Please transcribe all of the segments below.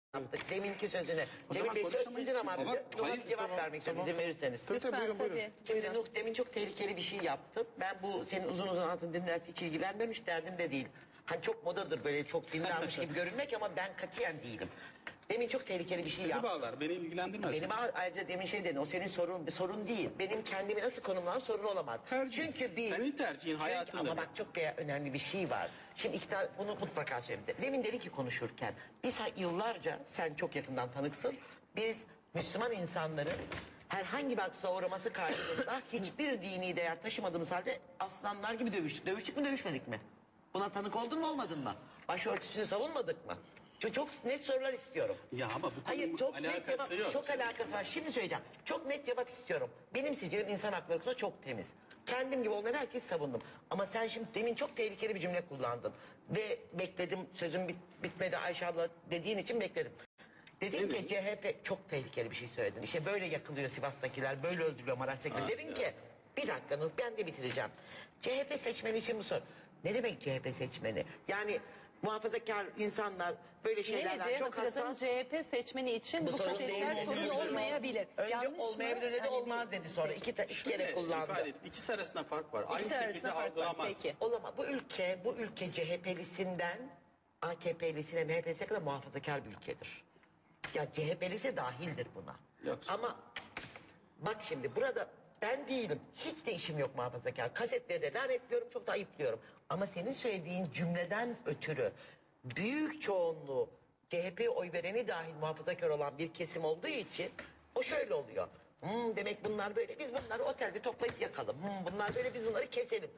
yaptık. Deminki sözüne. Cemil zaman Bey söz konuşamayız sizin ama biz. Nuh'a Hayır, bir cevap vermek istiyorum izin verirseniz. Lütfen tabii. Şimdi Nuh demin çok tehlikeli bir şey yaptı. Ben bu senin uzun uzun anlatın dinlerse hiç ilgilenmemiş derdim de değil. Hani çok modadır böyle çok dinlenmiş gibi görünmek ama ben katiyen değilim. Demin çok tehlikeli bir şey Sizi yaptı. bağlar, beni ilgilendirmez. Benim ayrıca demin şey dedin o senin sorun bir sorun değil. Benim kendimi nasıl konumlam sorun olamaz. Tercih. Çünkü biz... Senin tercihin, hayatında Ama bir. bak çok önemli bir şey var. Şimdi iktidar bunu mutlaka söyledi. Demin dedi ki konuşurken biz yıllarca sen çok yakından tanıksın. Biz Müslüman insanların herhangi bir haksızlığa uğraması karşısında hiçbir dini değer taşımadığımız halde aslanlar gibi dövüştük. Dövüştük mü dövüşmedik mi? Buna tanık oldun mu olmadın mı? Başörtüsünü savunmadık mı? Çünkü çok net sorular istiyorum. Ya ama bu Hayır konunun çok net alakası cevap, yok. çok alakası var. Şimdi söyleyeceğim. Çok net cevap istiyorum. Benim sicilim insan hakları konusunda çok temiz. Kendim gibi olmayan herkes savundum. Ama sen şimdi demin çok tehlikeli bir cümle kullandın. Ve bekledim sözüm bitmedi Ayşe abla dediğin için bekledim. Dedin ki CHP çok tehlikeli bir şey söyledin. İşte böyle yakılıyor Sivas'takiler, böyle öldürülüyor Maraş'takiler. Dedin ki bir dakika Nuh ben de bitireceğim. CHP seçmeni için bu soru. Ne demek CHP seçmeni? Yani muhafazakar insanlar böyle şeylerden Neydi? çok Hatırladım, hassas. CHP seçmeni için bu sorun kriterler değil, sorun olmayabilir. olmayabilir. Önce Yanlış olmayabilir mı? dedi Hani olmaz dedi sonra. İki kere kullandı. ifade ettim. İkisi arasında fark var. İkisi Aynı arasında şekilde fark var. algılamaz. Peki. Olamaz. Bu ülke CHP'lisinden AKP'lisine MHP'lisine kadar muhafazakar bir ülkedir. Ya CHP'lisi dahildir buna. Yok. Ama bak şimdi burada ben değilim. Hiç de işim yok muhafazakar. Kasetleri de lanetliyorum çok da ayıplıyorum. Ama senin söylediğin cümleden ötürü büyük çoğunluğu CHP'ye oy vereni dahil muhafazakar olan bir kesim olduğu için o şöyle oluyor. Demek bunlar böyle biz bunları otelde toplayıp yakalım. Bunlar böyle biz bunları keselim.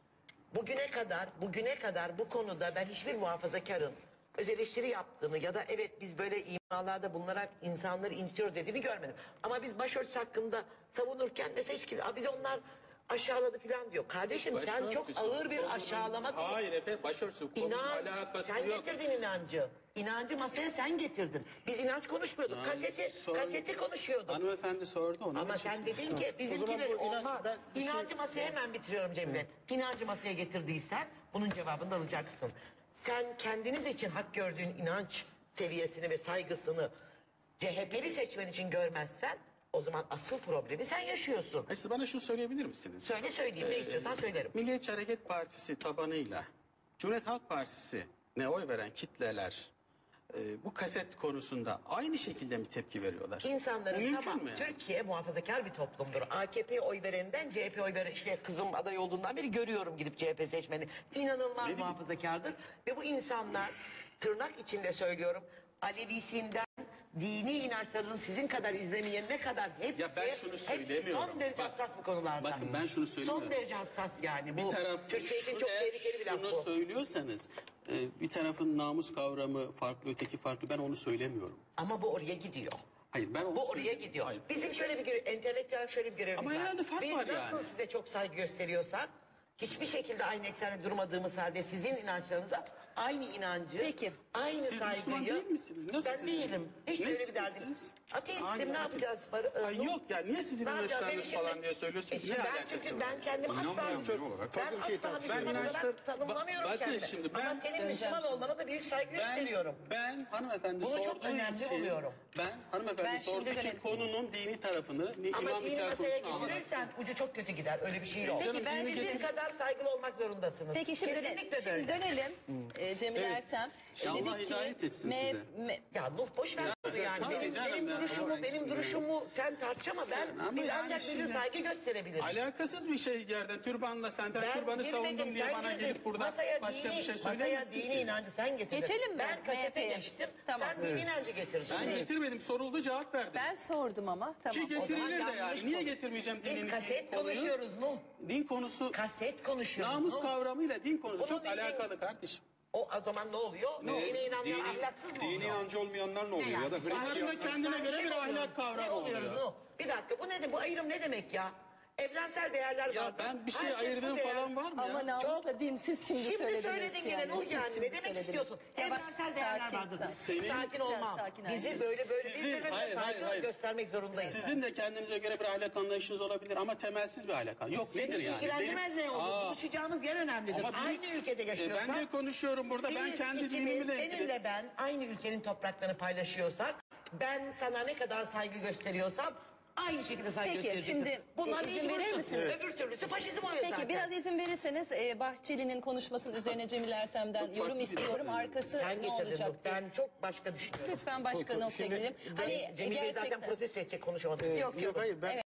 Bugüne kadar bu konuda ben hiçbir muhafazakarın öz eleştiri yaptığını ya da evet biz böyle imalarda bulunarak insanları incitiyoruz dediğini görmedim. Ama biz başörtüsü hakkında savunurken mesela hiç kimse biz onlar aşağıladı falan diyor. Kardeşim sen çok Başörtüsü- ağır bir aşağılama... Hayır efendim başörtüsü konunun İnanç, alakası sen yok. getirdin inancı. İnancı masaya sen getirdin. Biz inanç konuşmuyorduk. Kaseti konuşuyorduk. Hanımefendi sordu ona. Ama sen dedin ki bizimkiler şey- olmaz. İnancı masaya hemen bitiriyorum Cemile. İnancı masaya getirdiysen bunun cevabını da alacaksın. Sen kendiniz için hak gördüğün inanç seviyesini ve saygısını CHP'li seçmen için görmezsen o zaman asıl problemi sen yaşıyorsun. Siz bana şunu söyleyebilir misiniz? Söyleyeyim ne istiyorsan söylerim. Milliyetçi Hareket Partisi tabanıyla Cumhuriyet Halk Partisi ne oy veren kitleler bu kaset konusunda aynı şekilde mi tepki veriyorlar? Bu İnsanların mümkün tamam mü yani? Türkiye muhafazakar bir toplumdur. AKP oy vereninden CHP oy veren işte kızım aday olduğundan beri görüyorum gidip CHP seçmeni. İnanılmaz muhafazakardır. Ve bu insanlar tırnak içinde söylüyorum Alevisinden dini inançlarının sizin kadar izlemeyenine kadar hepsi, Ya ben şunu söylemiyorum. son derece Bak, hassas bu konularda. bakın ben şunu söylemiyorum. Son derece hassas yani. Bir Bu taraf Türkiye için çok tehlikeli bir laf şunu bu. söylüyorsanız bir tarafın namus kavramı farklı öteki farklı ben onu söylemiyorum. Ama bu oraya gidiyor. Hayır ben onu Bu oraya söylemiyorum. gidiyor. Hayır. Bizim şöyle bir entelektüel şöyle bir görevimiz Ama var. herhalde fark Biz var nasıl yani. size çok saygı gösteriyorsak hiçbir şekilde aynı eksende durmadığımız halde sizin inançlarınıza aynı inancı, Peki. aynı Siz Müslüman saygıyı... değil misiniz? Nasıl Ben siz? değilim. Hiç de öyle bir derdim. Nesiniz? Ateistim Hayır, ne yapacağız? Ay yok ya niye sizin Ne yapacağız? inançlarınız Beni falan şimdi- diye söylüyorsunuz? Şimdi Ne ben alakası çünkü var? ben kendimi asla İnanmayan biri olarak farklı bir şey asla tartışıyoruz. Müslüman Ben olarak inançlar- tanımlamıyorum Bakın kendimi. şimdi Ama ben- senin Müslüman olmana da büyük saygı gösteriyorum. Ben hanımefendi Bunu çok sorduğu önemli için buluyorum. ben hanımefendi Ben sorduğu şimdi için dönelim. konunun dini tarafını Ama İmam dini Nikah masaya konusunu anlattım. getirirsen ucu çok kötü gider. Öyle bir şey yok. Peki, ben Sizin şimdi- kadar saygılı olmak zorundasınız. Peki şimdi, Kesinlikle şimdi böyle. dönelim Cemil Evet. Ertem. Allah Dedi ki, hidayet etsin size. Ya Nuh boş ver bunu yani. tabii Benim, canım benim ya. duruşumu, Ama benim şimdi- duruşumu sen tartış ama Ama biz yani ancak birine şimdi- saygı gösterebiliriz. Alakasız bir şey yerden türbanla senden Ben türbanı girmedim, savundum diye sen bana girdin. gelip burada Masaya başka dini, bir şey masaya söyleyemezsin dini ki. inancı sen getirdin. Geçelim mi Ben kasete MHP'ye? geçtim. Tamam. Sen dini inancı getirdin. Ben getirmedim soruldu cevap verdim. Ben sordum ama tamam. Ki o zaman. getirilir de yani. yanlış Niye soru. getirmeyeceğim Biz dinin kaset konuyu? konuşuyoruz Nuh. Din konusu Kaset konuşuyoruz namus Nuh. kavramıyla din konusu Bunun çok için- alakalı kardeşim. O zaman ne oluyor? Dine inanmayan ahlaksız mı oluyor? Dini inancı olmayanlar ne oluyor? yani? Ya da Onların Hristiyan. da kendine göre bir ahlak Ne kavramı oluyoruz oluyor. Nuh? Bir dakika bu ayrım ne demek ya? Evrensel değerler Ya vardır. ben bir şey Herkes bu ayırdığım değer- falan var mı Ama ya? namusla dinsiz şimdi söylediniz. söyledin yine Nur Siz yani. şimdi Ne demek söylediniz. istiyorsun? Ya bak, Evrensel değerler sakin, vardır. sakin. Sakin olmam. Sakin, Bizi sakin. böyle Sizin- birbirimize hayır, saygı hayır. göstermek zorundayız. Sizin de kendinize göre bir ahlak anlayışınız olabilir ama temelsiz bir ahlak anlayışı. Yok Beni nedir yani? ilgilendirmez ne olur. Buluşacağımız yer önemlidir. Ama benim- Aynı ülkede yaşıyorsak. ben de konuşuyorum burada. Ben biz kendi ikimiz, dinimle seninle ilgili. ben aynı ülkenin topraklarını paylaşıyorsak, ben sana ne kadar saygı gösteriyorsam aynı şekilde saygı Peki, göstereceksin. şimdi Bunlar izin verir mecbursun. misiniz? Öbür türlüsü faşizm oluyor Peki zaten. biraz izin verirseniz Bahçeli'nin konuşmasının üzerine Cemil Ertem'den yorum istiyorum. Arkası Sen ne getirdin. olacak? Ben çok başka düşünüyorum. Lütfen başka noktaya Şimdi- gidelim. Hani Cemil Bey zaten gerçekten. protest edecek konuşamadık. Yok, Yok hayır ben